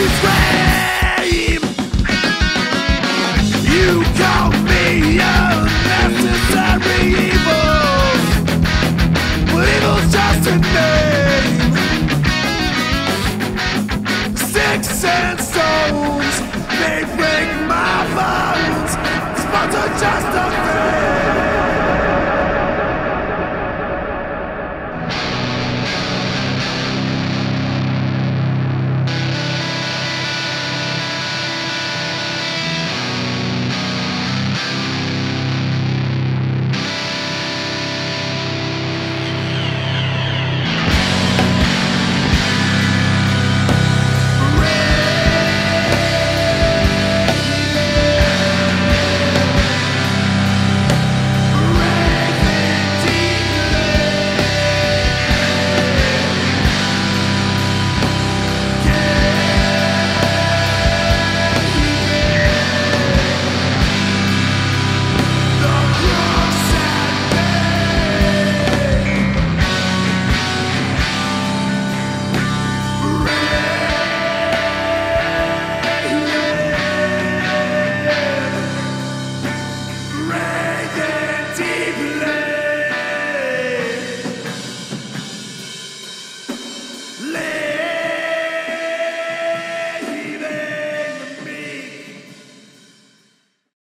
scream. You call me unnecessary evil, but evil's just a name. Sticks and stones may break my bones, spots are just a thing.